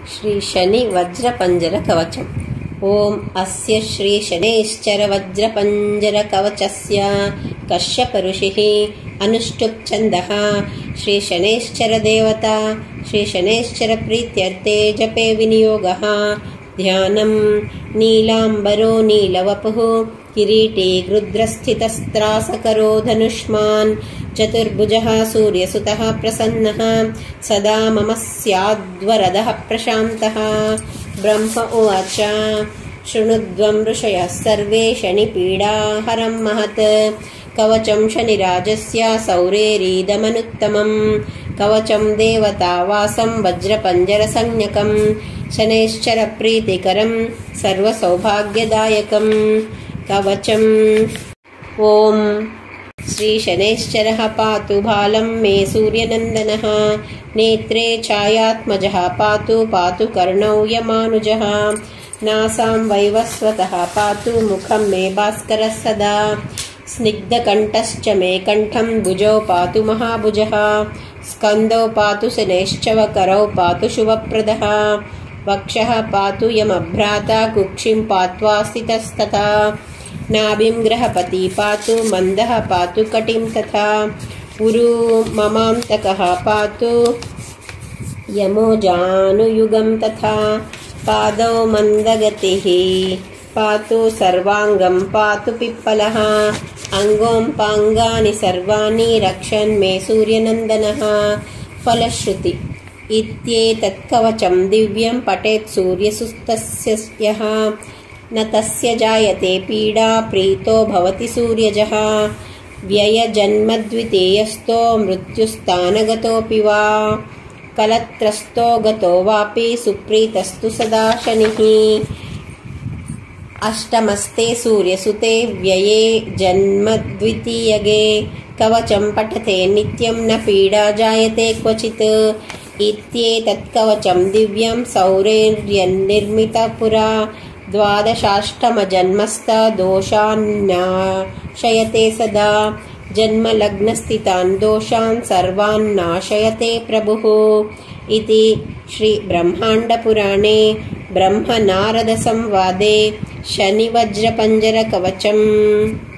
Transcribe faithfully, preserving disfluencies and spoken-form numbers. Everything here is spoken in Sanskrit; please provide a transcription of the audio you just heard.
श्री शनि वज्र पंजर कवचम्। ओम अस्य श्री शनैश्चर वज्र पंजर कवचस्य कश्यप ऋषिः अनुष्टुप् छन्दः। श्री शनैश्चर देवता श्री शनैश्चर प्रीत्यर्थे जपे विनियोगः। ध्यानं नीलांबरो नीलवपुः किरीटी गृध्रस्थितस्त्रासकरो धनुष्मान् चतुर्भुजः सूर्यसुतः प्रसन्नः सदा मम स्याद्वरदः प्रशान्तः। ब्रह्म उवाच शृणुध्वं ऋषयः सर्वे शनिपीडाहरं महत् कवचं शनिराजस्य सौरेरीदमनुत्तमं। कवचं देवतावासं वज्रपञ्जरसंज्ञकं शनैश्चर प्रीतिकरं सर्वसौभाग्यदायकं कवचम्। ओम श्री शनैश्चरः पातु बालं मे सूर्यनन्दनः। नेत्रे छायात्मजः पातु पातु कर्णौ यमानुजः। नासां वैवस्वतः पातु मुखं मे भास्करः सदा। स्निग्धकण्ठश्च मे कण्ठं भुजौ पातु महाभुजः। स्कन्दौ पातु शनैश्चवकरौ पातु शुभप्रदः। वक्षः पातु यमभ्राता कुक्षिं पात्वा स्थितस्तथा। नाभिं ग्रहपति पातु मन्दः पातु कटिं तथा। उरु ममान्तकः पातु यमो जानुयुगं तथा। पादौ मन्दगतिः पातु सर्वाङ्गं पातु पिप्पलः। अङ्गोपाङ्गानि सर्वाणि रक्षन् मे सूर्यनन्दनः। फलश्रुति इत्येतत् कवचं दिव्यं पठेत् सूर्यसुतस्य यः न तस्य जायते पीडा प्रीतो भवति सूर्यजः। व्ययजन्मद्वितीयस्थो मृत्युस्थानगतोऽपि वा कलत्रस्थो गतो वापि सुप्रीतस्तु सदा शनिः। अष्टमस्ते सूर्यसुते व्यये जन्मद्वितीयगे कवचं पठते नित्यं न पीडा जायते क्वचित्। इत्येतत् कवचं दिव्यं सौरेर्यन्निर्मितः पुरा द्वादशाष्टमजन्मस्थ दोषान्नाशयते सदा। जन्मलग्नस्थितान् दोषान् सर्वान् नाशयते प्रभुः। इति श्री ब्रह्माण्डपुराणे ब्रह्मनारदसंवादे शनिवज्रपञ्जर कवचम्।